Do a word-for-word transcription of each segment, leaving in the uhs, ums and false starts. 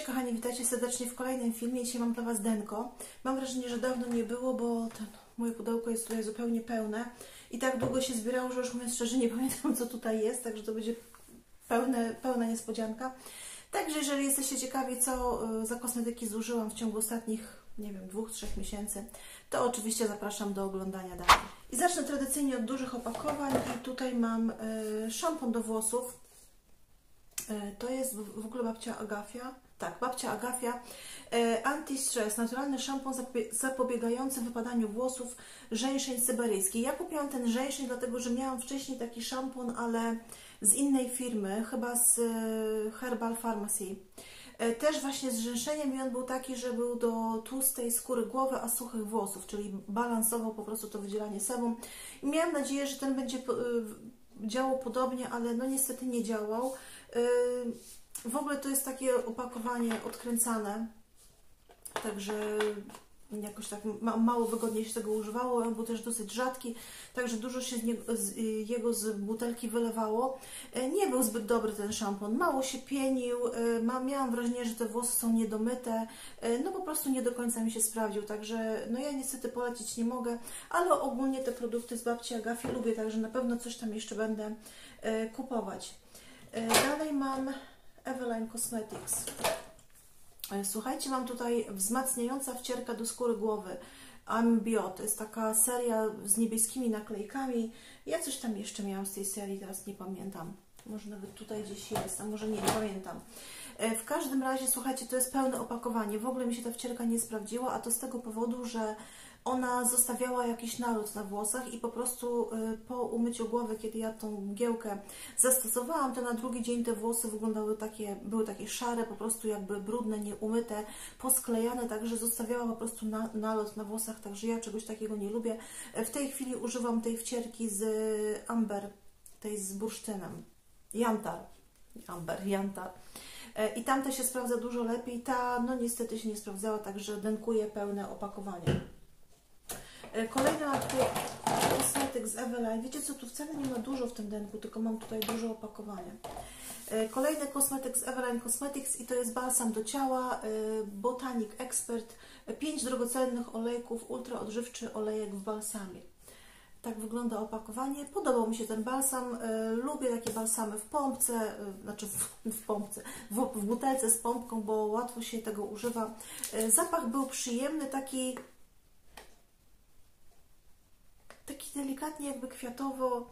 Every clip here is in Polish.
kochani, witajcie serdecznie w kolejnym filmie. Dzisiaj mam dla Was denko. Mam wrażenie, że dawno nie było, bo ten, moje pudełko jest tutaj zupełnie pełne i tak długo się zbierało, że już mówiąc szczerze nie pamiętam, co tutaj jest, także to będzie pełne, pełna niespodzianka. Także jeżeli jesteście ciekawi, co za kosmetyki zużyłam w ciągu ostatnich, nie wiem, dwóch, trzech miesięcy, to oczywiście zapraszam do oglądania dalej. I zacznę tradycyjnie od dużych opakowań i tutaj mam y, szampon do włosów. Y, to jest w, w ogóle babcia Agafia. Tak, babcia Agafia. Y, Anti-stress, naturalny szampon zapobiegający wypadaniu włosów, żeńszeń syberyjski. Ja kupiłam ten żeńszeń, dlatego że miałam wcześniej taki szampon, ale z innej firmy, chyba z y, Herbal Pharmacy. Też właśnie z żeńszeniem i on był taki, że był do tłustej skóry głowy, a suchych włosów, czyli balansował po prostu to wydzielanie sebum. I miałam nadzieję, że ten będzie działał podobnie, ale no niestety nie działał. W ogóle to jest takie opakowanie odkręcane, także jakoś tak ma, mało wygodnie się tego używało. On był też dosyć rzadki, także dużo się z niego, z jego z butelki wylewało. Nie był zbyt dobry ten szampon, mało się pienił, ma, miałam wrażenie, że te włosy są niedomyte, no po prostu nie do końca mi się sprawdził, także no ja niestety polecić nie mogę, ale ogólnie te produkty z babci Agafy lubię, także na pewno coś tam jeszcze będę kupować. Dalej mam Eveline Cosmetics. Słuchajcie, mam tutaj wzmacniająca wcierka do skóry głowy Ambio. To jest taka seria z niebieskimi naklejkami. Ja coś tam jeszcze miałam z tej serii, teraz nie pamiętam. Może nawet tutaj gdzieś jest, a może nie, nie pamiętam. W każdym razie, słuchajcie, to jest pełne opakowanie. W ogóle mi się ta wcierka nie sprawdziła, a to z tego powodu, że ona zostawiała jakiś nalot na włosach i po prostu po umyciu głowy, kiedy ja tą mgiełkę zastosowałam, to na drugi dzień te włosy wyglądały takie, były takie szare, po prostu jakby brudne, nieumyte, posklejane, także zostawiała po prostu na, nalot na włosach, także ja czegoś takiego nie lubię. W tej chwili używam tej wcierki z Amber, tej z bursztynem, Jantar, Amber, Jantar. I tamta się sprawdza dużo lepiej, ta no niestety się nie sprawdzała, także denkuję pełne opakowanie. Kolejny mam tutaj kosmetyk z Eveline. Wiecie co, tu wcale nie ma dużo w tym denku, tylko mam tutaj dużo opakowania. Kolejny kosmetyk z Eveline Cosmetics i to jest balsam do ciała Botanic Expert. pięć drogocennych olejków, ultra odżywczy olejek w balsamie. Tak wygląda opakowanie. Podobał mi się ten balsam. Lubię takie balsamy w pompce, znaczy w, w pompce, w, w butelce z pompką, bo łatwo się tego używa. Zapach był przyjemny, taki taki delikatnie jakby kwiatowo,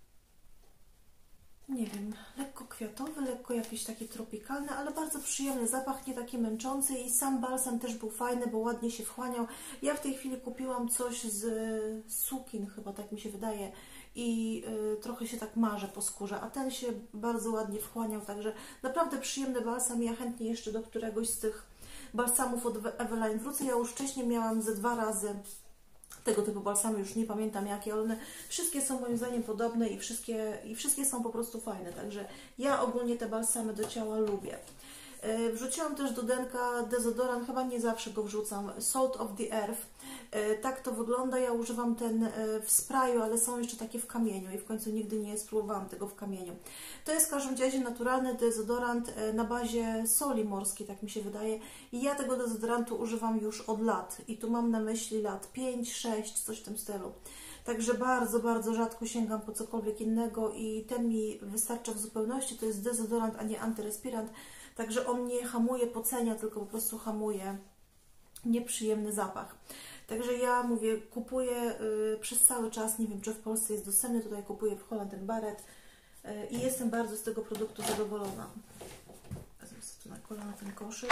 nie wiem, lekko kwiatowy, lekko jakiś taki tropikalny, ale bardzo przyjemny zapach, nie taki męczący i sam balsam też był fajny, bo ładnie się wchłaniał. Ja w tej chwili kupiłam coś z sukin, chyba tak mi się wydaje, i y, trochę się tak marzę po skórze, a ten się bardzo ładnie wchłaniał, także naprawdę przyjemny balsam. Ja chętnie jeszcze do któregoś z tych balsamów od Eveline wrócę. Ja już wcześniej miałam ze dwa razy tego typu balsamy, już nie pamiętam jakie, ale one wszystkie są moim zdaniem podobne i wszystkie, i wszystkie są po prostu fajne, także ja ogólnie te balsamy do ciała lubię. Wrzuciłam też do denka dezodorant, chyba nie zawsze go wrzucam, Salt of the Earth. Tak to wygląda, ja używam ten w sprayu, ale są jeszcze takie w kamieniu i w końcu nigdy nie spróbowałam tego w kamieniu. To jest w każdym razie naturalny dezodorant na bazie soli morskiej, tak mi się wydaje, i ja tego dezodorantu używam już od lat i tu mam na myśli lat pięć, sześć, coś w tym stylu. Także bardzo, bardzo rzadko sięgam po cokolwiek innego i ten mi wystarcza w zupełności. To jest dezodorant, a nie antyrespirant. Także on nie hamuje pocenia, tylko po prostu hamuje nieprzyjemny zapach. Także ja mówię, kupuję y, przez cały czas, nie wiem czy w Polsce jest dostępny, tutaj kupuję w Holland and Barrett y, i jestem bardzo z tego produktu zadowolona. Wezmę sobie tu na kolana ten koszyk.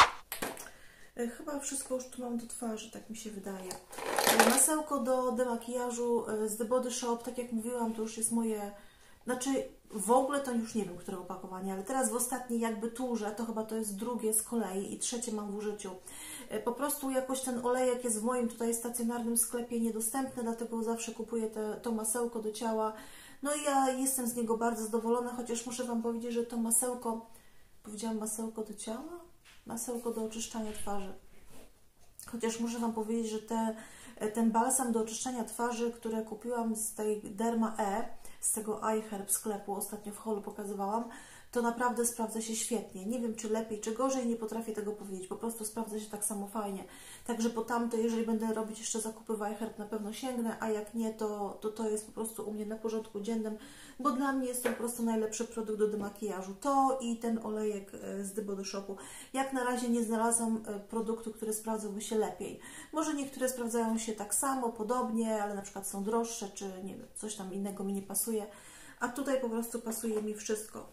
Y, chyba wszystko już tu mam do twarzy, tak mi się wydaje. Y, masełko do demakijażu y, z The Body Shop, tak jak mówiłam, to już jest moje... Znaczy, w ogóle to już nie wiem, które opakowanie, ale teraz w ostatniej jakby turze, to chyba to jest drugie z kolei i trzecie mam w użyciu. Po prostu jakoś ten olejek jest w moim tutaj stacjonarnym sklepie niedostępny, dlatego zawsze kupuję te, to masełko do ciała. No i ja jestem z niego bardzo zadowolona, chociaż muszę Wam powiedzieć, że to masełko, powiedziałam masełko do ciała? Masełko do oczyszczania twarzy. Chociaż muszę Wam powiedzieć, że te, ten balsam do oczyszczania twarzy, które kupiłam z tej Derma E, z tego iHerb sklepu, ostatnio w holu pokazywałam, to naprawdę sprawdza się świetnie. Nie wiem, czy lepiej, czy gorzej, nie potrafię tego powiedzieć. Po prostu sprawdza się tak samo fajnie. Także po tamto, jeżeli będę robić jeszcze zakupy Weichert, na pewno sięgnę, a jak nie, to, to to jest po prostu u mnie na porządku dziennym, bo dla mnie jest to po prostu najlepszy produkt do demakijażu. To i ten olejek z The Body Shopu. Jak na razie nie znalazłam produktu, który sprawdzałby się lepiej. Może niektóre sprawdzają się tak samo, podobnie, ale na przykład są droższe, czy nie wiem, coś tam innego mi nie pasuje, a tutaj po prostu pasuje mi wszystko.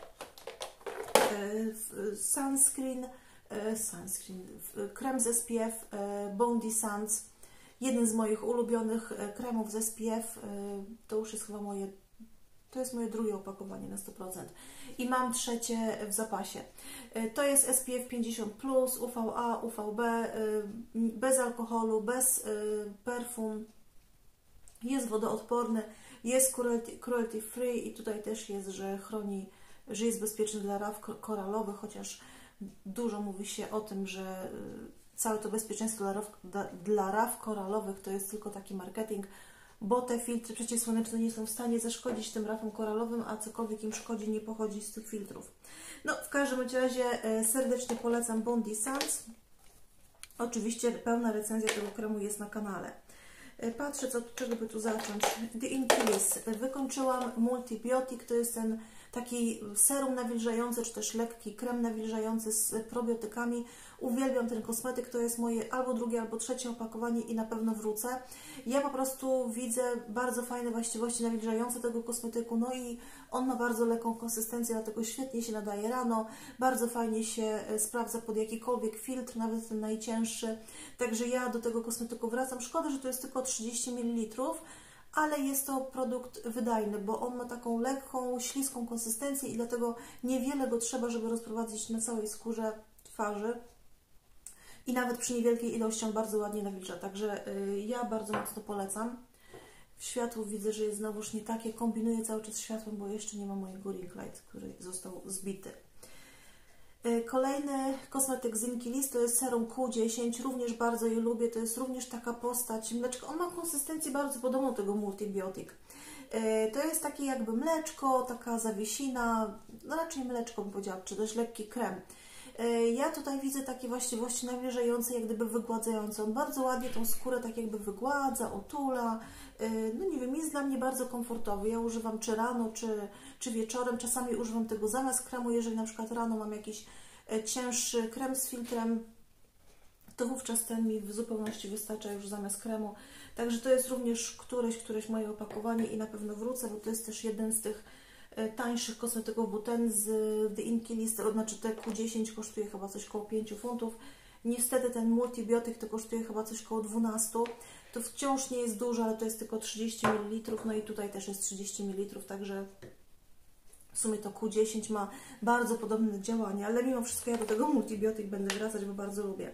Sunscreen, sunscreen, krem z S P F, Bondi Suns, jeden z moich ulubionych kremów z S P F, to już jest chyba moje, to jest moje drugie opakowanie na sto procent i mam trzecie w zapasie. To jest S P F pięćdziesiąt plus, U V A, U V B, bez alkoholu, bez perfum, jest wodoodporny, jest cruelty, cruelty free i tutaj też jest, że chroni, że jest bezpieczny dla raw koralowych, chociaż dużo mówi się o tym, że całe to bezpieczeństwo dla raw, dla raw koralowych to jest tylko taki marketing, bo te filtry przeciwsłoneczne nie są w stanie zaszkodzić tym rafom koralowym, a cokolwiek im szkodzi, nie pochodzi z tych filtrów. No, w każdym razie serdecznie polecam Bondi Suns. Oczywiście pełna recenzja tego kremu jest na kanale. Patrzę, co, od czego by tu zacząć. The Inkiliss. Wykończyłam Multibiotic, to jest ten taki serum nawilżający, czy też lekki krem nawilżający z probiotykami. Uwielbiam ten kosmetyk, to jest moje albo drugie, albo trzecie opakowanie i na pewno wrócę. Ja po prostu widzę bardzo fajne właściwości nawilżające tego kosmetyku, no i on ma bardzo lekką konsystencję, dlatego świetnie się nadaje rano, bardzo fajnie się sprawdza pod jakikolwiek filtr, nawet ten najcięższy. Także ja do tego kosmetyku wracam. Szkoda, że to jest tylko trzydzieści mililitrów, ale jest to produkt wydajny, bo on ma taką lekką, śliską konsystencję i dlatego niewiele go trzeba, żeby rozprowadzić na całej skórze twarzy. I nawet przy niewielkiej ilości on bardzo ładnie nawilża, także y, ja bardzo mocno polecam. W światło widzę, że jest znowuż nie takie, kombinuję cały czas światłem, bo jeszcze nie ma mojego ring light, który został zbity. Y, kolejny kosmetyk z Inkiliss to jest serum Q dziesięć, również bardzo je lubię, to jest również taka postać mleczka, on ma konsystencję bardzo podobną tego Multibiotic. Y, to jest takie jakby mleczko, taka zawiesina, no raczej mleczko bym powiedziała, czy też lekki krem. Ja tutaj widzę takie właściwości nawilżające, jak gdyby wygładzające. On bardzo ładnie tą skórę tak jakby wygładza, otula. No nie wiem, jest dla mnie bardzo komfortowy. Ja używam czy rano, czy, czy wieczorem. Czasami używam tego zamiast kremu. Jeżeli na przykład rano mam jakiś cięższy krem z filtrem, to wówczas ten mi w zupełności wystarcza już zamiast kremu. Także to jest również któreś, któreś moje opakowanie i na pewno wrócę, bo to jest też jeden z tych tańszych kosmetyków, bo ten z The Inkiliss, to znaczy te Q dziesięć kosztuje chyba coś koło pięć funtów. Niestety ten Multibiotic to kosztuje chyba coś koło dwanaście. To wciąż nie jest dużo, ale to jest tylko trzydzieści mililitrów, no i tutaj też jest trzydzieści mililitrów, także w sumie to Q dziesięć ma bardzo podobne działanie, ale mimo wszystko ja do tego Multibiotic będę wracać, bo bardzo lubię.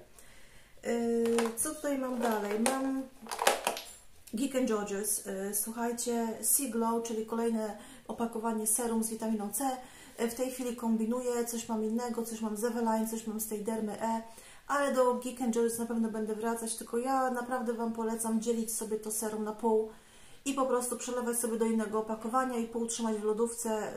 Co tutaj mam dalej? Mam Geek and Georges. Słuchajcie, Sea Glow, czyli kolejne opakowanie serum z witaminą C. W tej chwili kombinuję, coś mam innego, coś mam z Eveline, coś mam z tej Dermy E, ale do Geek and Georges na pewno będę wracać, tylko ja naprawdę Wam polecam dzielić sobie to serum na pół i po prostu przelewać sobie do innego opakowania i pół trzymać w lodówce.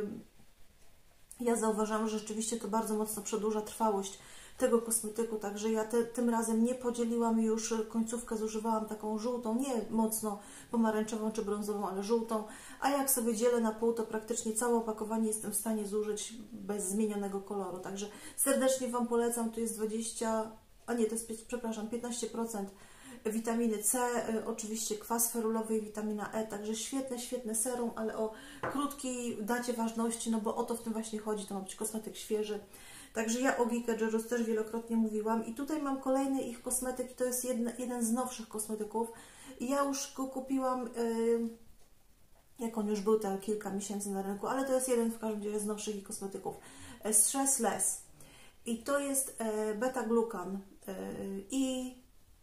Ja zauważam, że rzeczywiście to bardzo mocno przedłuża trwałość tego kosmetyku, także ja te, tym razem nie podzieliłam już, końcówkę zużywałam taką żółtą, nie mocno pomarańczową czy brązową, ale żółtą, a jak sobie dzielę na pół, to praktycznie całe opakowanie jestem w stanie zużyć bez zmienionego koloru, także serdecznie Wam polecam, tu jest dwadzieścia, a nie, to jest, przepraszam, piętnaście procent witaminy C, oczywiście kwas ferulowy i witamina E, także świetne, świetne serum, ale o krótkiej dacie ważności, no bo o to w tym właśnie chodzi, to ma być kosmetyk świeży. Także ja o Geek and Georges też wielokrotnie mówiłam i tutaj mam kolejny ich kosmetyk i to jest jedna, jeden z nowszych kosmetyków. I ja już go kupiłam, yy, jak on już był te kilka miesięcy na rynku, ale to jest jeden w każdym razie z nowszych ich kosmetyków. Stressless. I to jest yy, beta-glukan yy, i,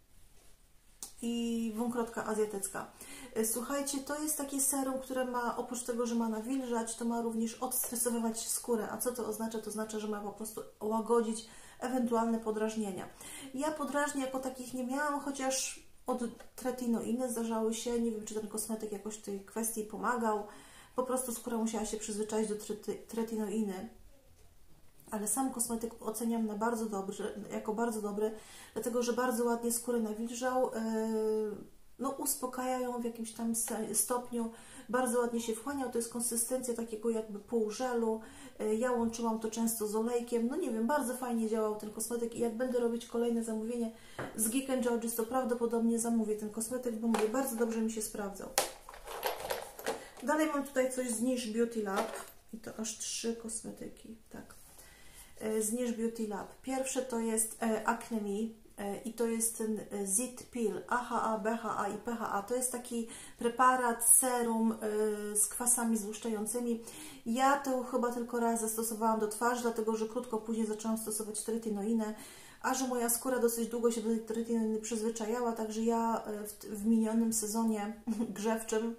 i dwukropka azjatycka. Słuchajcie, to jest takie serum, które ma, oprócz tego, że ma nawilżać, to ma również odstresowywać skórę. A co to oznacza? To oznacza, że ma po prostu łagodzić ewentualne podrażnienia. Ja podrażnień jako takich nie miałam, chociaż od tretinoiny zdarzały się. Nie wiem, czy ten kosmetyk jakoś w tej kwestii pomagał. Po prostu skóra musiała się przyzwyczaić do tretinoiny. Ale sam kosmetyk oceniam na bardzo dobry, jako bardzo dobry, dlatego że bardzo ładnie skórę nawilżał, no uspokaja ją w jakimś tam stopniu, bardzo ładnie się wchłaniał, to jest konsystencja takiego jakby półżelu, ja łączyłam to często z olejkiem, no nie wiem, bardzo fajnie działał ten kosmetyk i jak będę robić kolejne zamówienie z Geek and George's, to prawdopodobnie zamówię ten kosmetyk, bo mówię, bardzo dobrze mi się sprawdzał. Dalej mam tutaj coś z Niche Beauty Lab i to aż trzy kosmetyki, tak. Z Niche Beauty Lab. Pierwsze to jest Acne Me i to jest ten Zit Peel A H A, B H A i P H A. To jest taki preparat, serum z kwasami złuszczającymi. Ja to chyba tylko raz zastosowałam do twarzy, dlatego że krótko później zaczęłam stosować tretinoinę, a że moja skóra dosyć długo się do tej tretinoiny przyzwyczajała, także ja w, w minionym sezonie grzewczym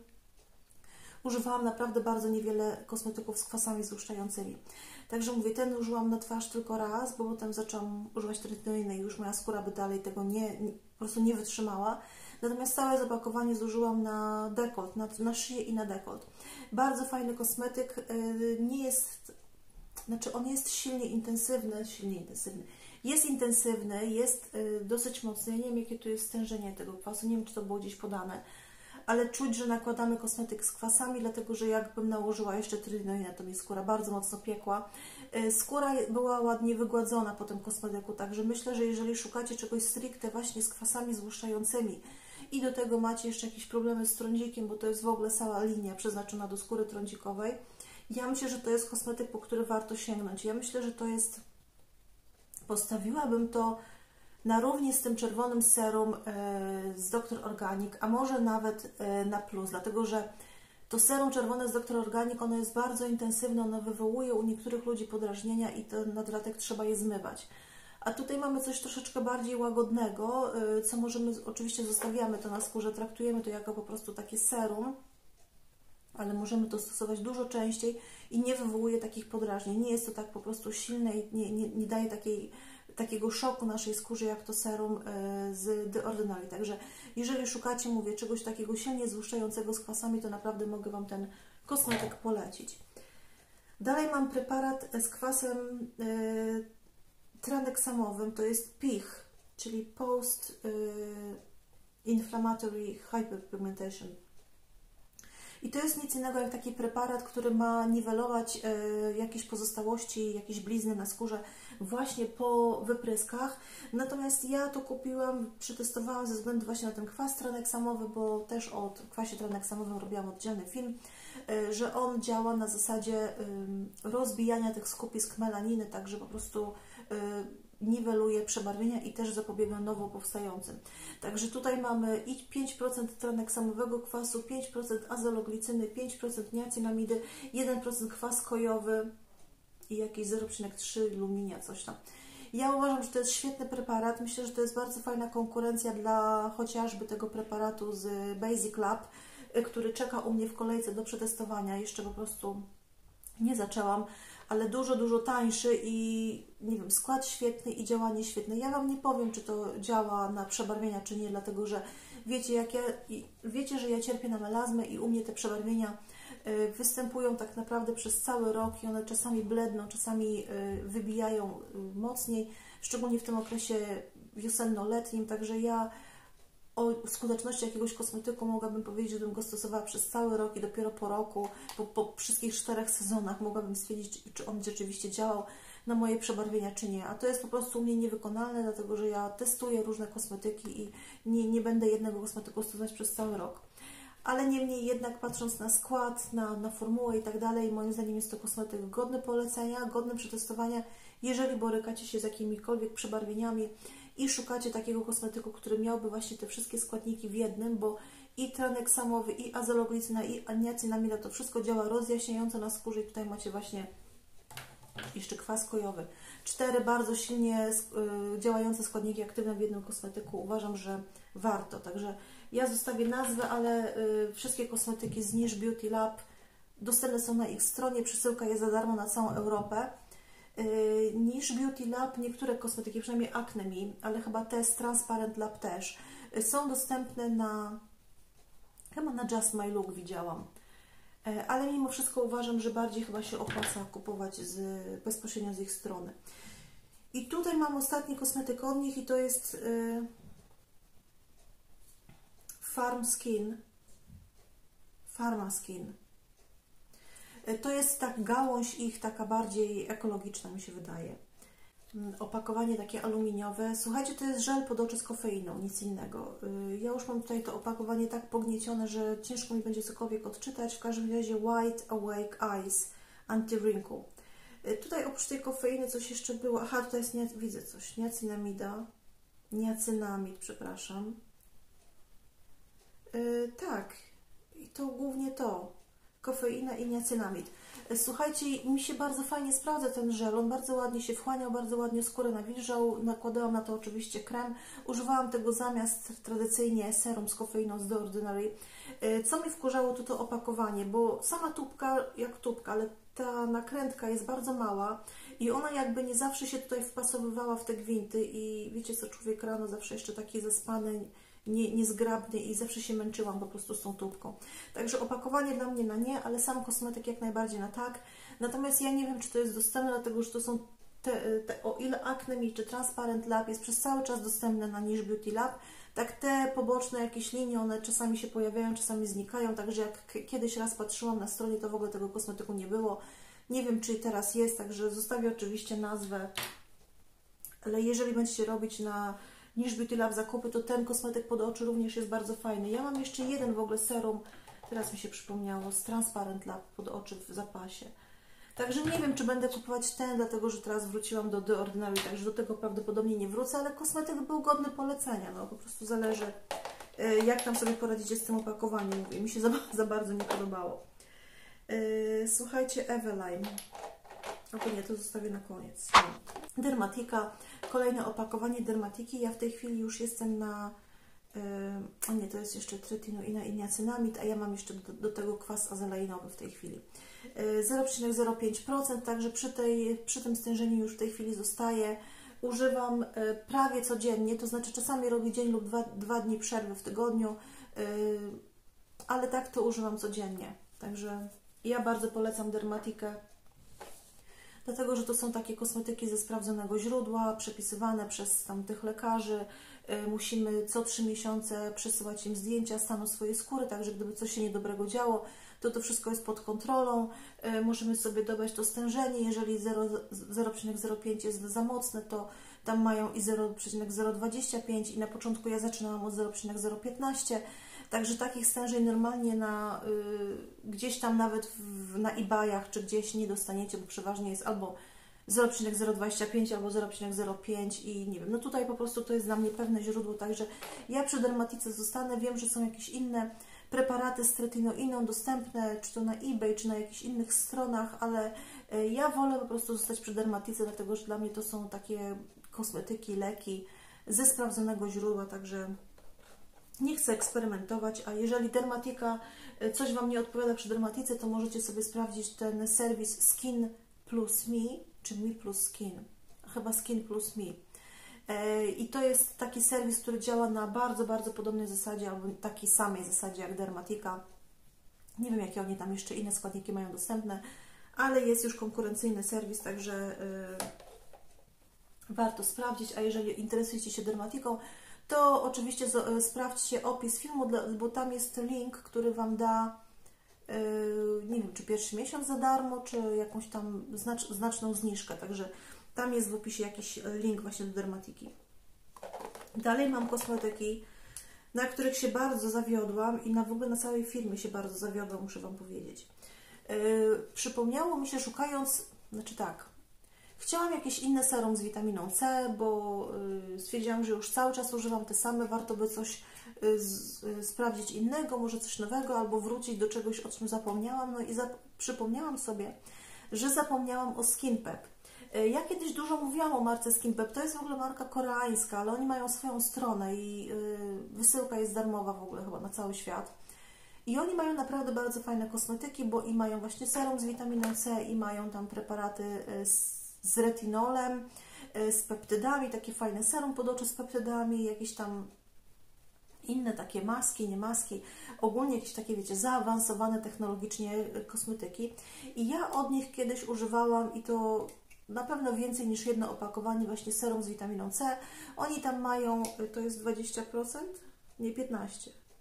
używałam naprawdę bardzo niewiele kosmetyków z kwasami złuszczającymi. Także mówię, ten użyłam na twarz tylko raz, bo potem zaczęłam używać tretinoiny i już moja skóra by dalej tego nie, nie, po prostu nie wytrzymała. Natomiast całe zapakowanie zużyłam na dekolt, na, na szyję i na dekolt. Bardzo fajny kosmetyk, yy, nie jest, znaczy on jest silnie intensywny, silnie intensywny, jest intensywny, jest yy, dosyć mocny. Ja nie wiem, jakie tu jest stężenie tego kwasu, nie wiem, czy to było gdzieś podane, ale czuć, że nakładamy kosmetyk z kwasami, dlatego że jakbym nałożyła jeszcze tretinoinę, to mi skóra bardzo mocno piekła. Skóra była ładnie wygładzona po tym kosmetyku, także myślę, że jeżeli szukacie czegoś stricte właśnie z kwasami złuszczającymi i do tego macie jeszcze jakieś problemy z trądzikiem, bo to jest w ogóle cała linia przeznaczona do skóry trądzikowej, ja myślę, że to jest kosmetyk, po który warto sięgnąć. Ja myślę, że to jest, postawiłabym to na równi z tym czerwonym serum z doktor Organic, a może nawet na plus, dlatego że to serum czerwone z doktor Organic, ono jest bardzo intensywne, ono wywołuje u niektórych ludzi podrażnienia i to na dodatek trzeba je zmywać. A tutaj mamy coś troszeczkę bardziej łagodnego, co możemy, oczywiście zostawiamy to na skórze, traktujemy to jako po prostu takie serum, ale możemy to stosować dużo częściej i nie wywołuje takich podrażnień. Nie jest to tak po prostu silne i nie, nie, nie daje takiej takiego szoku naszej skórze, jak to serum z The Ordinary. Także jeżeli szukacie, mówię, czegoś takiego silnie złuszczającego z kwasami, to naprawdę mogę Wam ten kosmetyk polecić. Dalej mam preparat z kwasem y, traneksamowym, to jest P I H, czyli Post y, Inflammatory Hyperpigmentation. I to jest nic innego jak taki preparat, który ma niwelować y, jakieś pozostałości, jakieś blizny na skórze właśnie po wypryskach. Natomiast ja to kupiłam, przetestowałam ze względu właśnie na ten kwas traneksamowy, bo też o kwasie traneksamowym robiłam oddzielny film, y, że on działa na zasadzie y, rozbijania tych skupisk melaniny, także po prostu y, niweluje przebarwienia i też zapobiega nowo powstającym. Także tutaj mamy i pięć procent traneksamowego kwasu, pięć procent azologlicyny, pięć procent niacinamidy, jeden procent kwas kojowy i jakieś zero przecinek trzy luminia, coś tam. Ja uważam, że to jest świetny preparat. Myślę, że to jest bardzo fajna konkurencja dla chociażby tego preparatu z Basic Lab, który czeka u mnie w kolejce do przetestowania. Jeszcze po prostu nie zaczęłam, ale dużo, dużo tańszy i nie wiem, skład świetny i działanie świetne. Ja Wam nie powiem, czy to działa na przebarwienia, czy nie, dlatego że wiecie, jak ja, wiecie, że ja cierpię na melazmę i u mnie te przebarwienia y, występują tak naprawdę przez cały rok i one czasami bledną, czasami y, wybijają y, mocniej, szczególnie w tym okresie wiosenno-letnim, także ja o skuteczności jakiegoś kosmetyku mogłabym powiedzieć, żebym go stosowała przez cały rok i dopiero po roku, po, po wszystkich czterech sezonach mogłabym stwierdzić, czy on rzeczywiście działał na moje przebarwienia, czy nie. A to jest po prostu u mnie niewykonalne, dlatego że ja testuję różne kosmetyki i nie, nie będę jednego kosmetyku stosować przez cały rok. Ale niemniej jednak patrząc na skład, na, na formułę i tak dalej, moim zdaniem jest to kosmetyk godny polecenia, godny przetestowania, jeżeli borykacie się z jakimikolwiek przebarwieniami i szukacie takiego kosmetyku, który miałby właśnie te wszystkie składniki w jednym, bo i traneksamowy, i azologlicyna, i niacinamida, to wszystko działa rozjaśniająco na skórze i tutaj macie właśnie jeszcze kwas kojowy. Cztery bardzo silnie y, działające składniki aktywne w jednym kosmetyku. Uważam, że warto. Także ja zostawię nazwę, ale y, wszystkie kosmetyki z Niche Beauty Lab dostępne są na ich stronie. Przesyłka jest za darmo na całą Europę. Y, Niche Beauty Lab, niektóre kosmetyki, przynajmniej Acne Me, ale chyba te z Transparent Lab też, y, są dostępne na, chyba na Just My Look widziałam. ale mimo wszystko uważam, że bardziej chyba się opłaca kupować z, bezpośrednio z ich strony. I tutaj mam ostatni kosmetyk od nich i to jest y, Farm Skin. Pharma Skin. Y, to jest tak gałąź ich taka bardziej ekologiczna, mi się wydaje. Y, opakowanie takie aluminiowe. Słuchajcie, to jest żel pod oczy z kofeiną, nic innego. Y, ja już mam tutaj to opakowanie tak pogniecione, że ciężko mi będzie cokolwiek odczytać. W każdym razie Wide Awake Eyes Anti-Wrinkle. Tutaj oprócz tej kofeiny coś jeszcze było. Aha, tutaj jest, nie, widzę coś. Niacinamida. Niacynamid, przepraszam. Yy, tak. I to głównie to. Kofeina i niacynamid. Słuchajcie, mi się bardzo fajnie sprawdza ten żel. On bardzo ładnie się wchłaniał, bardzo ładnie skórę nawilżał. Nakładałam na to oczywiście krem. Używałam tego zamiast tradycyjnie serum z kofeiną z The Ordinary. Yy, co mi wkurzało, to to opakowanie, bo sama tubka jak tubka, ale ta nakrętka jest bardzo mała i ona jakby nie zawsze się tutaj wpasowywała w te gwinty i wiecie co, człowiek rano zawsze jeszcze taki zaspany, nie, niezgrabny i zawsze się męczyłam po prostu z tą tubką. Także opakowanie dla mnie na nie, ale sam kosmetyk jak najbardziej na tak. Natomiast ja nie wiem, czy to jest dostępne, dlatego że to są te, te o ile Acne Me czy Transparent Lab jest przez cały czas dostępne na Niche Beauty Lab, tak te poboczne jakieś linie, one czasami się pojawiają, czasami znikają, także jak kiedyś raz patrzyłam na stronie, to w ogóle tego kosmetyku nie było. Nie wiem, czy teraz jest, także zostawię oczywiście nazwę, ale jeżeli będziecie robić na Niche Beauty Lab zakupy, to ten kosmetyk pod oczy również jest bardzo fajny. Ja mam jeszcze jeden w ogóle serum, teraz mi się przypomniało, z Transparent Lab pod oczy w zapasie. Także nie wiem, czy będę kupować ten, dlatego że teraz wróciłam do The Ordinary, także do tego prawdopodobnie nie wrócę, ale kosmetyk był godny polecenia. No po prostu zależy, jak tam sobie poradzicie z tym opakowaniem. Mówię, mi się za, za bardzo nie podobało. Słuchajcie, Eveline. Albo nie, to zostawię na koniec. No. Dermatika. Kolejne opakowanie Dermatiki. Ja w tej chwili już jestem na... Yy, o nie, to jest jeszcze tretinoina i niacynamid, a ja mam jeszcze do, do tego kwas azeleinowy w tej chwili. Yy, zero przecinek zero pięć procent, także przy, tej, przy tym stężeniu już w tej chwili zostaje. Używam yy, prawie codziennie, to znaczy czasami robię dzień lub dwa, dwa dni przerwy w tygodniu, yy, ale tak to używam codziennie. Także ja bardzo polecam Dermatikę, dlatego że to są takie kosmetyki ze sprawdzonego źródła, przepisywane przez tamtych lekarzy. Musimy co trzy miesiące przesyłać im zdjęcia stanu swojej skóry, także gdyby coś się niedobrego działo, to to wszystko jest pod kontrolą. Możemy sobie dobrać to stężenie, jeżeli zero przecinek zero pięć jest za mocne, to tam mają i zero przecinek zero dwadzieścia pięć i na początku ja zaczynałam od zero przecinek zero piętnaście. Także takich stężeń normalnie na, y, gdzieś tam nawet w, na eBayach czy gdzieś nie dostaniecie, bo przeważnie jest albo zero przecinek zero dwadzieścia pięć albo zero przecinek zero pięć i nie wiem, no tutaj po prostu to jest dla mnie pewne źródło, także ja przy Dermatice zostanę. Wiem, że są jakieś inne preparaty z tretinoiną dostępne, czy to na eBay, czy na jakichś innych stronach, ale y, ja wolę po prostu zostać przy Dermatice, dlatego że dla mnie to są takie kosmetyki, leki ze sprawdzonego źródła, także nie chcę eksperymentować, a jeżeli Dermatika coś Wam nie odpowiada przy Dermatice, to możecie sobie sprawdzić ten serwis Skin Plus Me, czy Me Plus Skin, chyba Skin Plus Me. I to jest taki serwis, który działa na bardzo, bardzo podobnej zasadzie, albo takiej samej zasadzie jak Dermatika. Nie wiem, jakie oni tam jeszcze inne składniki mają dostępne, ale jest już konkurencyjny serwis, także yy, warto sprawdzić, a jeżeli interesujecie się Dermatiką, to oczywiście sprawdźcie opis filmu, bo tam jest link, który Wam da, yy, nie wiem, czy pierwszy miesiąc za darmo, czy jakąś tam znacz, znaczną zniżkę. Także tam jest w opisie jakiś link właśnie do Dermatiki. Dalej mam kosmetyki, na których się bardzo zawiodłam i na w ogóle na całej firmie się bardzo zawiodłam, muszę Wam powiedzieć. Yy, przypomniało mi się, szukając, znaczy tak, chciałam jakieś inne serum z witaminą C, bo y, stwierdziłam, że już cały czas używam te same, warto by coś y, z, y, sprawdzić innego, może coś nowego, albo wrócić do czegoś, o czym zapomniałam. No i zap przypomniałam sobie, że zapomniałam o SkinPep. Y, ja kiedyś dużo mówiłam o marce SkinPep, to jest w ogóle marka koreańska, ale oni mają swoją stronę i y, wysyłka jest darmowa w ogóle chyba na cały świat. I oni mają naprawdę bardzo fajne kosmetyki, bo i mają właśnie serum z witaminą C, i mają tam preparaty y, z z retinolem, z peptydami, takie fajne serum pod oczy z peptydami, jakieś tam inne takie maski, nie maski, ogólnie jakieś takie, wiecie, zaawansowane technologicznie kosmetyki. I ja od nich kiedyś używałam i to na pewno więcej niż jedno opakowanie właśnie serum z witaminą C. Oni tam mają, to jest dwadzieścia procent? Nie, piętnaście procent.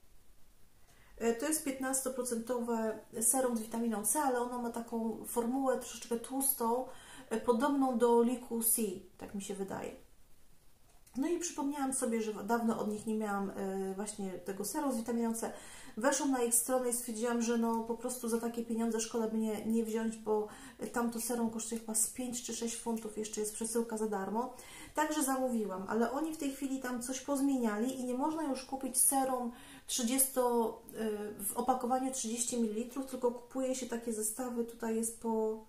To jest piętnaście procent serum z witaminą C, ale ono ma taką formułę troszeczkę tłustą, podobną do Liku C, tak mi się wydaje. No i przypomniałam sobie, że dawno od nich nie miałam właśnie tego serum z witaminą C. Weszłam na ich stronę i stwierdziłam, że no po prostu za takie pieniądze szkoda by nie, nie wziąć, bo tamto serum kosztuje chyba z pięć czy sześć funtów, jeszcze jest przesyłka za darmo. Także zamówiłam, ale oni w tej chwili tam coś pozmieniali i nie można już kupić serum trzydzieści, w opakowaniu trzydzieści mililitrów, tylko kupuje się takie zestawy, tutaj jest po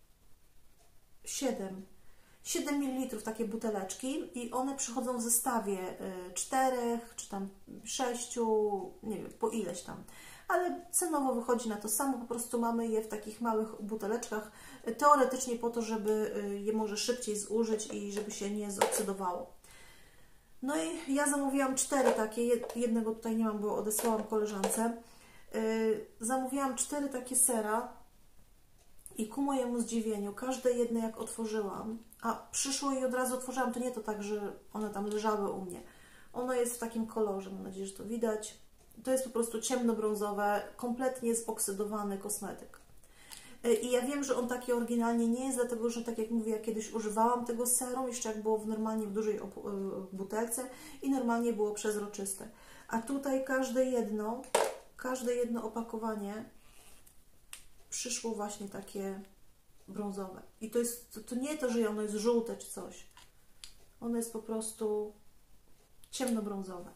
siedem. siedem mililitrów takie buteleczki i one przychodzą w zestawie czterech czy tam sześciu, nie wiem, po ileś tam. Ale cenowo wychodzi na to samo, po prostu mamy je w takich małych buteleczkach, teoretycznie po to, żeby je może szybciej zużyć i żeby się nie zoksydowało. No i ja zamówiłam cztery takie, jednego tutaj nie mam, bo odesłałam koleżance. Zamówiłam cztery takie sera i ku mojemu zdziwieniu, każde jedno jak otworzyłam, a przyszło i od razu otworzyłam, to nie to tak, że one tam leżały u mnie. Ono jest w takim kolorze, mam nadzieję, że to widać. To jest po prostu ciemnobrązowe, kompletnie zoksydowany kosmetyk. I ja wiem, że on taki oryginalnie nie jest, dlatego że tak jak mówię, ja kiedyś używałam tego serum, jeszcze jak było w normalnie w dużej butelce i normalnie było przezroczyste. A tutaj każde jedno, każde jedno opakowanie przyszło właśnie takie brązowe. I to jest, to, to nie to, że ono jest żółte czy coś. Ono jest po prostu ciemnobrązowe.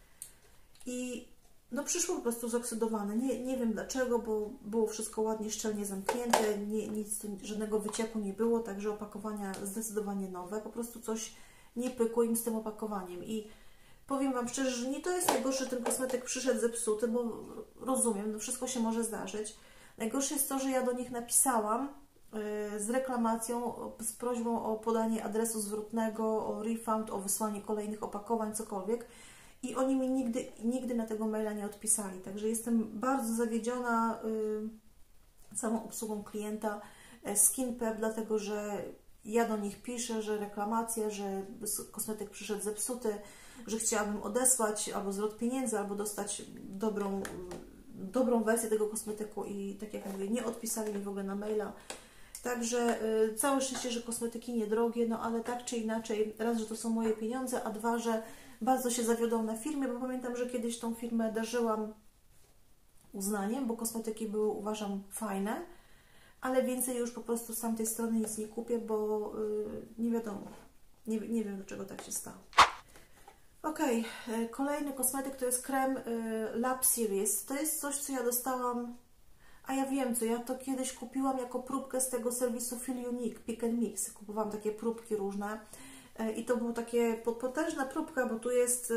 I no przyszło po prostu zoksydowane. Nie, nie wiem dlaczego, bo było wszystko ładnie, szczelnie zamknięte, nie, nic, żadnego wycieku nie było, także opakowania zdecydowanie nowe. Po prostu coś nie pykło im z tym opakowaniem. I powiem Wam szczerze, że nie to jest najgorsze, że ten kosmetyk przyszedł zepsuty, bo rozumiem, no wszystko się może zdarzyć. Najgorsze jest to, że ja do nich napisałam yy, z reklamacją, z prośbą o podanie adresu zwrotnego, o refund, o wysłanie kolejnych opakowań, cokolwiek. I oni mi nigdy, nigdy na tego maila nie odpisali. Także jestem bardzo zawiedziona yy, samą obsługą klienta SkinPep, dlatego że ja do nich piszę, że reklamacja, że kosmetyk przyszedł zepsuty, że chciałabym odesłać albo zwrot pieniędzy, albo dostać dobrą, dobrą wersję tego kosmetyku i tak jak mówię, nie odpisali mi w ogóle na maila. Także yy, całe szczęście, że kosmetyki niedrogie, no ale tak czy inaczej, raz, że to są moje pieniądze, a dwa, że bardzo się zawiodą na firmie, bo pamiętam, że kiedyś tą firmę darzyłam uznaniem, bo kosmetyki były, uważam, fajne, ale więcej już po prostu z tamtej strony nic nie kupię, bo yy, nie wiadomo, nie, nie wiem, dlaczego tak się stało. Ok, yy, kolejny kosmetyk to jest krem yy, Lab Series. To jest coś, co ja dostałam, a ja wiem co, ja to kiedyś kupiłam jako próbkę z tego serwisu Feel Unique, Pick and Mix. Kupowałam takie próbki różne. I to była takie potężna próbka, bo tu jest,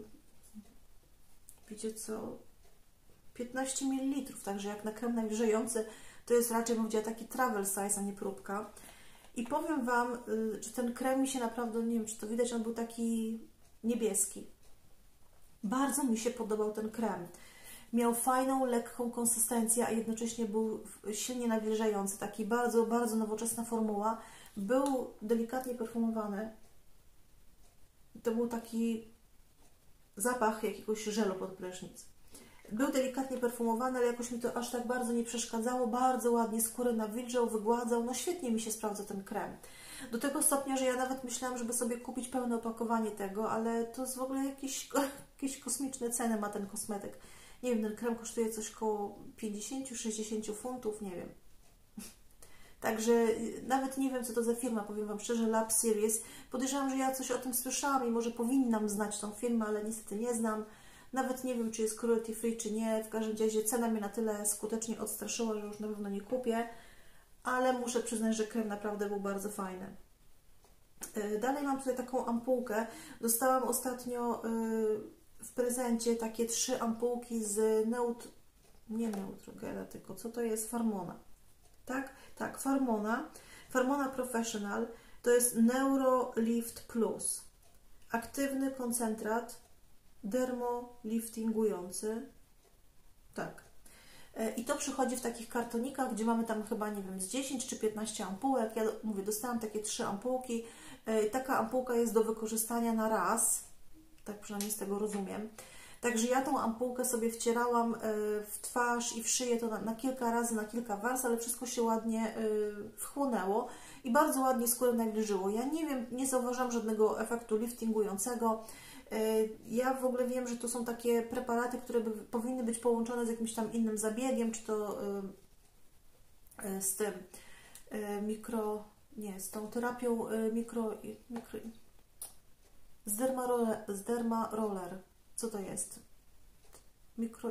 wiecie co, piętnaście mililitrów, także jak na krem nawilżający, to jest raczej, bym powiedziała, taki travel size, a nie próbka. I powiem Wam, że ten krem mi się naprawdę, nie wiem czy to widać, on był taki niebieski. Bardzo mi się podobał ten krem. Miał fajną, lekką konsystencję, a jednocześnie był silnie nawilżający, taki bardzo, bardzo nowoczesna formuła. Był delikatnie perfumowany. To był taki zapach jakiegoś żelu pod prysznic. Był delikatnie perfumowany, ale jakoś mi to aż tak bardzo nie przeszkadzało. Bardzo ładnie skórę nawilżał, wygładzał. No świetnie mi się sprawdza ten krem. Do tego stopnia, że ja nawet myślałam, żeby sobie kupić pełne opakowanie tego, ale to jest w ogóle jakieś, jakieś kosmiczne ceny ma ten kosmetyk. Nie wiem, ten krem kosztuje coś koło pięćdziesiąt do sześćdziesięciu funtów, nie wiem. Także nawet nie wiem, co to za firma, powiem Wam szczerze, Lab Series. Podejrzewam, że ja coś o tym słyszałam i może powinnam znać tą firmę, ale niestety nie znam. Nawet nie wiem, czy jest cruelty free, czy nie. W każdym razie cena mnie na tyle skutecznie odstraszyła, że już na pewno nie kupię. Ale muszę przyznać, że krem naprawdę był bardzo fajny. Dalej mam tutaj taką ampułkę. Dostałam ostatnio w prezencie takie trzy ampułki z Neut... nie Neutrogena, tylko co to jest? Farmona. Tak? Tak, Farmona. Farmona Professional to jest Neuro Lift Plus. Aktywny koncentrat dermoliftingujący. Tak. I to przychodzi w takich kartonikach, gdzie mamy tam chyba, nie wiem, z dziesięć czy piętnaście ampułek. Ja mówię, dostałam takie trzy ampułki. Taka ampułka jest do wykorzystania na raz. Tak przynajmniej z tego rozumiem. Także ja tą ampułkę sobie wcierałam w twarz i w szyję to na, na kilka razy, na kilka warstw, ale wszystko się ładnie wchłonęło i bardzo ładnie skórę nawilżyło. Ja nie wiem, nie zauważam żadnego efektu liftingującego. Ja w ogóle wiem, że to są takie preparaty, które by, powinny być połączone z jakimś tam innym zabiegiem, czy to z tym mikro, nie, z tą terapią mikro, mikro z derma roller, z derma roller. Co to jest? Mikro...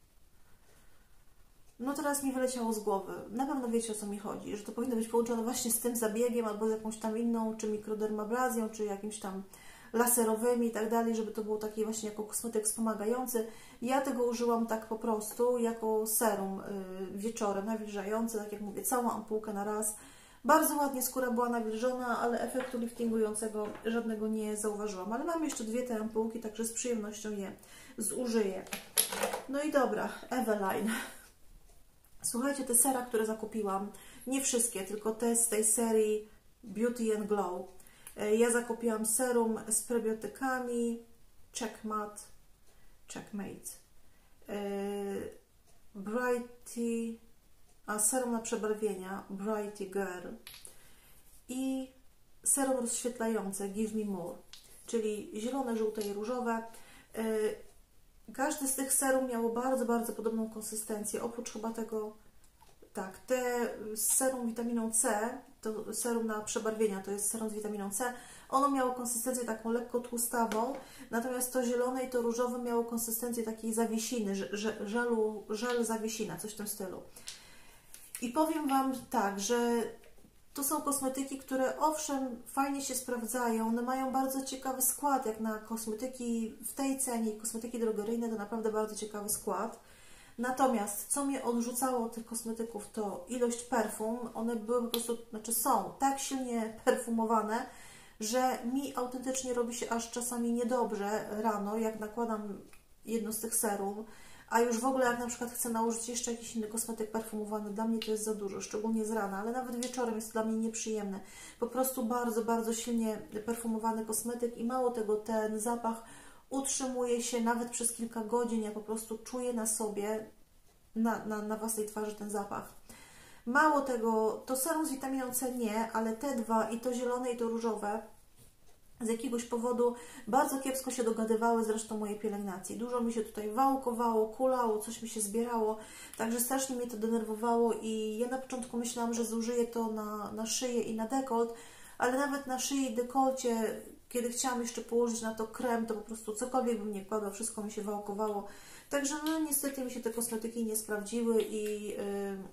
No teraz mi wyleciało z głowy. Na pewno wiecie, o co mi chodzi, że to powinno być połączone właśnie z tym zabiegiem, albo z jakąś tam inną, czy mikrodermablazją, czy jakimś tam laserowymi i tak dalej, żeby to było taki właśnie jako kosmetyk wspomagający. Ja tego użyłam tak po prostu, jako serum yy, wieczorem nawilżający, tak jak mówię, całą ampułkę na raz. Bardzo ładnie skóra była nawilżona, ale efektu liftingującego żadnego nie zauważyłam. Ale mam jeszcze dwie te ampułki, także z przyjemnością je zużyję. No i dobra, Eveline. Słuchajcie, te sera, które zakupiłam, nie wszystkie, tylko te z tej serii Beauty and Glow. Ja zakupiłam serum z prebiotykami Checkmate, Checkmate, Brighty, a serum na przebarwienia Brighty Girl i serum rozświetlające Give Me More, czyli zielone, żółte i różowe. Każdy z tych serum miało bardzo, bardzo podobną konsystencję, oprócz chyba tego, tak, te z serum witaminą C, to serum na przebarwienia, to jest serum z witaminą C, ono miało konsystencję taką lekko tłustawą, natomiast to zielone i to różowe miało konsystencję takiej zawiesiny, żelu, żel zawiesina, coś w tym stylu. I powiem Wam tak, że to są kosmetyki, które owszem fajnie się sprawdzają, one mają bardzo ciekawy skład, jak na kosmetyki w tej cenie, kosmetyki drogeryjne to naprawdę bardzo ciekawy skład. Natomiast co mnie odrzucało od tych kosmetyków, to ilość perfum. One były po prostu, znaczy są tak silnie perfumowane, że mi autentycznie robi się aż czasami niedobrze rano, jak nakładam jedno z tych serum. A już w ogóle jak na przykład chcę nałożyć jeszcze jakiś inny kosmetyk perfumowany, dla mnie to jest za dużo, szczególnie z rana, ale nawet wieczorem jest to dla mnie nieprzyjemne. Po prostu bardzo, bardzo silnie perfumowany kosmetyk i mało tego, ten zapach utrzymuje się nawet przez kilka godzin. Ja po prostu czuję na sobie, na, na, na własnej twarzy ten zapach. Mało tego, to serum z witaminą C nie, ale te dwa, i to zielone i to różowe, z jakiegoś powodu bardzo kiepsko się dogadywały z resztą mojej pielęgnacji. Dużo mi się tutaj wałkowało, kulało, coś mi się zbierało, także strasznie mnie to denerwowało i ja na początku myślałam, że zużyję to na, na szyję i na dekolt, ale nawet na szyi i dekolcie, kiedy chciałam jeszcze położyć na to krem, to po prostu cokolwiek bym nie kładła, wszystko mi się wałkowało. Także no niestety mi się te kosmetyki nie sprawdziły i yy,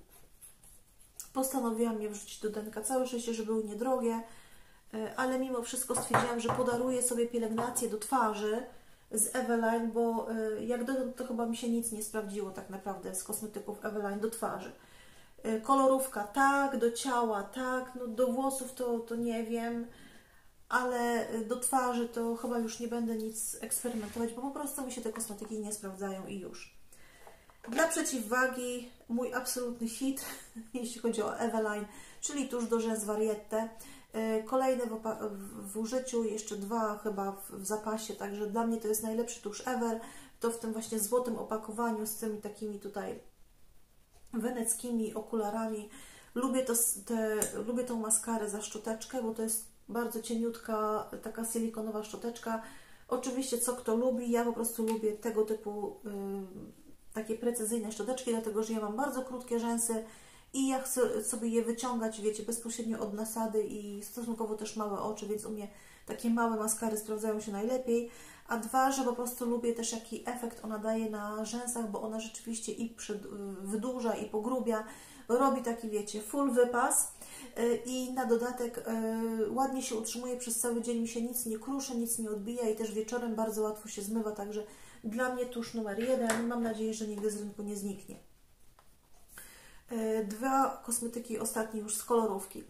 postanowiłam je wrzucić do denka. Całe szczęście, że były niedrogie, ale mimo wszystko stwierdziłam, że podaruję sobie pielęgnację do twarzy z Eveline, bo jak dotąd to chyba mi się nic nie sprawdziło tak naprawdę z kosmetyków Eveline do twarzy. Kolorówka tak, do ciała tak, no do włosów to, to nie wiem, ale do twarzy to chyba już nie będę nic eksperymentować, bo po prostu mi się te kosmetyki nie sprawdzają i już. Dla przeciwwagi mój absolutny hit, jeśli chodzi o Eveline, czyli tusz do rzęs Variette. Kolejne w, w użyciu, jeszcze dwa chyba w, w zapasie, także dla mnie to jest najlepszy tusz ever. To w tym właśnie złotym opakowaniu z tymi takimi tutaj weneckimi okularami. Lubię, to, te, lubię tą maskarę za szczoteczkę, bo to jest bardzo cieniutka, taka silikonowa szczoteczka. Oczywiście co kto lubi, ja po prostu lubię tego typu y, takie precyzyjne szczoteczki, dlatego że ja mam bardzo krótkie rzęsy i ja chcę sobie je wyciągać, wiecie, bezpośrednio od nasady i stosunkowo też małe oczy, więc u mnie takie małe maskary sprawdzają się najlepiej. A dwa, że po prostu lubię też jaki efekt ona daje na rzęsach, bo ona rzeczywiście i przed, wydłuża i pogrubia, robi taki, wiecie, full wypas i na dodatek ładnie się utrzymuje przez cały dzień, mi się nic nie kruszy, nic nie odbija i też wieczorem bardzo łatwo się zmywa, także dla mnie tusz numer jeden, mam nadzieję, że nigdy z rynku nie zniknie. Dwa kosmetyki ostatnie już z kolorówki.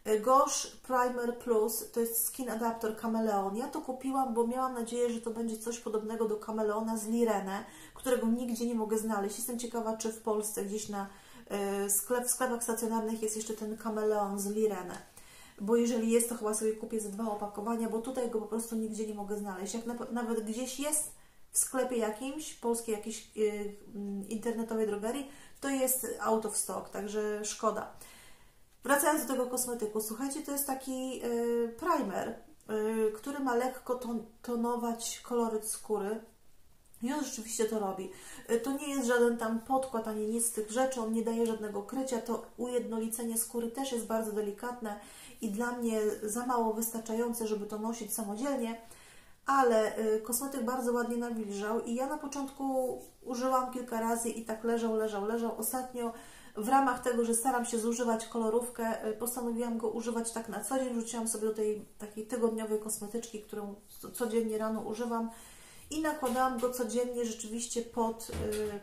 Gosh Primer Plus, to jest Skin Adaptor Chameleon. Ja to kupiłam, bo miałam nadzieję, że to będzie coś podobnego do Chameleona z Lirene, którego nigdzie nie mogę znaleźć. Jestem ciekawa, czy w Polsce gdzieś na sklep, w sklepach stacjonarnych jest jeszcze ten Chameleon z Lirene. Bo jeżeli jest, to chyba sobie kupię ze dwa opakowania, bo tutaj go po prostu nigdzie nie mogę znaleźć. Jak na, nawet gdzieś jest w sklepie jakimś, polskiej jakiejś yy, internetowej drogerii, to jest out of stock, także szkoda. Wracając do tego kosmetyku, słuchajcie, to jest taki yy, primer, yy, który ma lekko ton, tonować koloryt skóry. I on rzeczywiście to robi. To nie jest żaden tam podkład, ani nic z tych rzeczy, on nie daje żadnego krycia, to ujednolicenie skóry też jest bardzo delikatne i dla mnie za mało wystarczające, żeby to nosić samodzielnie, ale kosmetyk bardzo ładnie nawilżał i ja na początku użyłam kilka razy i tak leżał, leżał, leżał. Ostatnio w ramach tego, że staram się zużywać kolorówkę, postanowiłam go używać tak na co dzień. Wrzuciłam sobie do tej takiej tygodniowej kosmetyczki, którą codziennie rano używam. I nakładałam go codziennie rzeczywiście pod yy,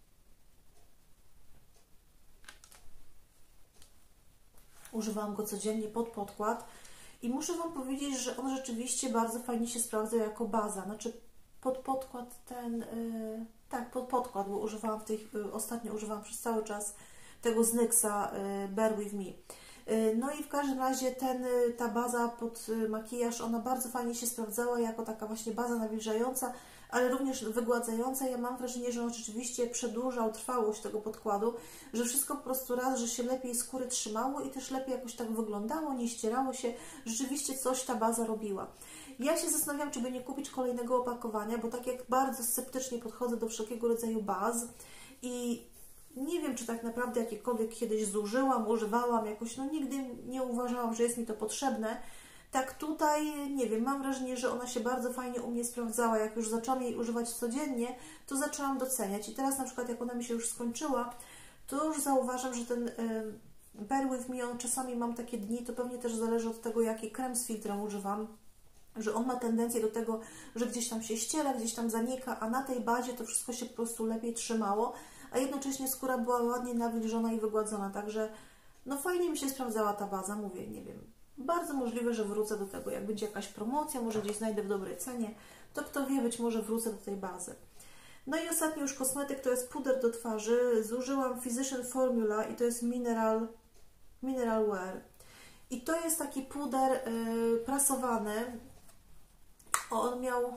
używałam go codziennie pod podkład i muszę Wam powiedzieć, że on rzeczywiście bardzo fajnie się sprawdza jako baza, znaczy pod podkład ten, yy, tak, pod podkład, bo używałam w tej, yy, ostatnio używałam przez cały czas tego z Nyxa yy, Bear With Me. No i w każdym razie ten, ta baza pod makijaż, ona bardzo fajnie się sprawdzała jako taka właśnie baza nawilżająca, ale również wygładzająca. Ja mam wrażenie, że on rzeczywiście przedłużał trwałość tego podkładu, że wszystko po prostu raz, że się lepiej skóry trzymało i też lepiej jakoś tak wyglądało, nie ścierało się. Rzeczywiście coś ta baza robiła. Ja się zastanawiam, czy by nie kupić kolejnego opakowania, bo tak jak bardzo sceptycznie podchodzę do wszelkiego rodzaju baz i nie wiem, czy tak naprawdę jakiekolwiek kiedyś zużyłam, używałam jakoś, no nigdy nie uważałam, że jest mi to potrzebne. Tak tutaj, nie wiem, mam wrażenie, że ona się bardzo fajnie u mnie sprawdzała. Jak już zaczęłam jej używać codziennie, to zaczęłam doceniać. I teraz na przykład jak ona mi się już skończyła, to już zauważam, że ten y, Bear With Me, on czasami mam takie dni, to pewnie też zależy od tego, jaki krem z filtrem używam, że on ma tendencję do tego, że gdzieś tam się ściera, gdzieś tam zanika, a na tej bazie to wszystko się po prostu lepiej trzymało, a jednocześnie skóra była ładnie nawilżona i wygładzona, także no fajnie mi się sprawdzała ta baza, mówię, nie wiem, bardzo możliwe, że wrócę do tego, jak będzie jakaś promocja, może gdzieś znajdę w dobrej cenie, to kto wie, być może wrócę do tej bazy. No i ostatni już kosmetyk to jest puder do twarzy, zużyłam Physician Formula i to jest Mineral, Mineral Wear i to jest taki puder yy, prasowany, on miał,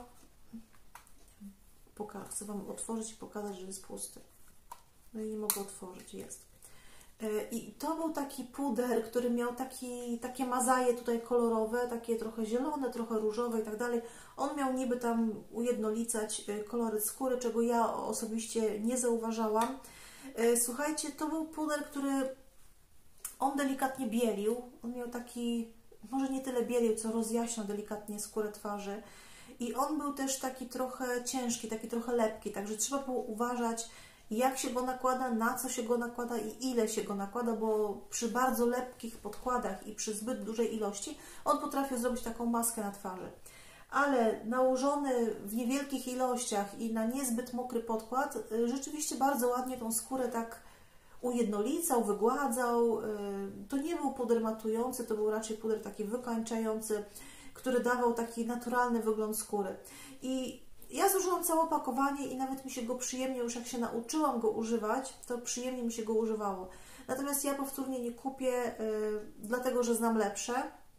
Poka chcę Wam otworzyć i pokazać, że jest pusty. No i nie mogę otworzyć, jest. I to był taki puder, który miał taki, takie mazaje tutaj kolorowe, takie trochę zielone, trochę różowe i tak dalej. On miał niby tam ujednolicać kolory skóry, czego ja osobiście nie zauważałam. Słuchajcie, to był puder, który on delikatnie bielił. On miał taki, może nie tyle bielił, co rozjaśniał delikatnie skórę twarzy. I on był też taki trochę ciężki, taki trochę lepki, także trzeba było uważać, jak się go nakłada, na co się go nakłada i ile się go nakłada, bo przy bardzo lepkich podkładach i przy zbyt dużej ilości on potrafił zrobić taką maskę na twarzy. Ale nałożony w niewielkich ilościach i na niezbyt mokry podkład rzeczywiście bardzo ładnie tą skórę tak ujednolicał, wygładzał. To nie był puder matujący, to był raczej puder taki wykańczający, który dawał taki naturalny wygląd skóry. I ja zużyłam całe opakowanie i nawet mi się go przyjemnie, już jak się nauczyłam go używać, to przyjemnie mi się go używało. Natomiast ja powtórnie nie kupię, yy, dlatego że znam lepsze.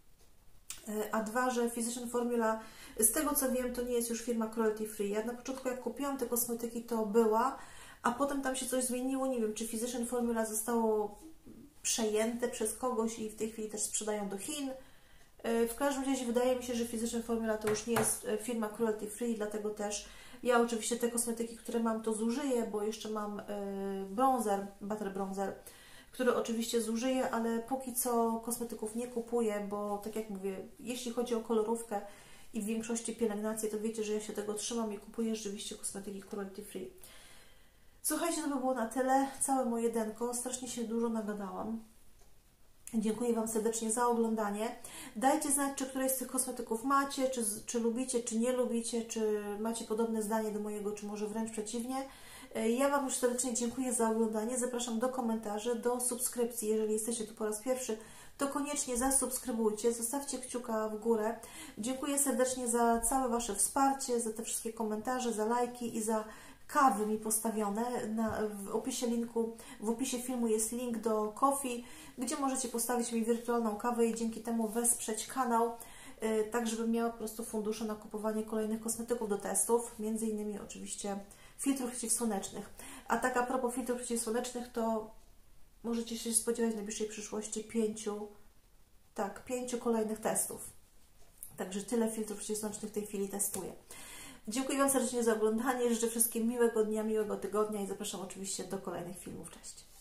Yy, a dwa, że Physician Formula, z tego co wiem, to nie jest już firma cruelty free. Ja na początku jak kupiłam te kosmetyki, to była, a potem tam się coś zmieniło. Nie wiem, czy Physician Formula zostało przejęte przez kogoś i w tej chwili też sprzedają do Chin. W każdym razie wydaje mi się, że Physician Formula to już nie jest firma cruelty free, dlatego też ja oczywiście te kosmetyki, które mam, to zużyję, bo jeszcze mam bronzer, butter bronzer, który oczywiście zużyję, ale póki co kosmetyków nie kupuję, bo tak jak mówię, jeśli chodzi o kolorówkę i w większości pielęgnację, to wiecie, że ja się tego trzymam i kupuję rzeczywiście kosmetyki cruelty free. Słuchajcie, to by było na tyle, całe moje denko, strasznie się dużo nagadałam. Dziękuję Wam serdecznie za oglądanie. Dajcie znać, czy któreś z tych kosmetyków macie, czy, czy lubicie, czy nie lubicie, czy macie podobne zdanie do mojego, czy może wręcz przeciwnie. Ja Wam już serdecznie dziękuję za oglądanie. Zapraszam do komentarzy, do subskrypcji. Jeżeli jesteście tu po raz pierwszy, to to koniecznie zasubskrybujcie, zostawcie kciuka w górę. Dziękuję serdecznie za całe Wasze wsparcie, za te wszystkie komentarze, za lajki i za kawy mi postawione. Na, w opisie linku, w opisie filmu jest link do Ko-fi, gdzie możecie postawić mi wirtualną kawę i dzięki temu wesprzeć kanał, yy, tak żebym miała po prostu fundusze na kupowanie kolejnych kosmetyków do testów, między innymi oczywiście filtrów przeciwsłonecznych. A tak a propos filtrów przeciwsłonecznych, to możecie się spodziewać w najbliższej przyszłości pięciu, tak, pięciu kolejnych testów. Także tyle filtrów przeciwsłonecznych w tej chwili testuję. Dziękuję Wam serdecznie za oglądanie, życzę wszystkim miłego dnia, miłego tygodnia i zapraszam oczywiście do kolejnych filmów. Cześć!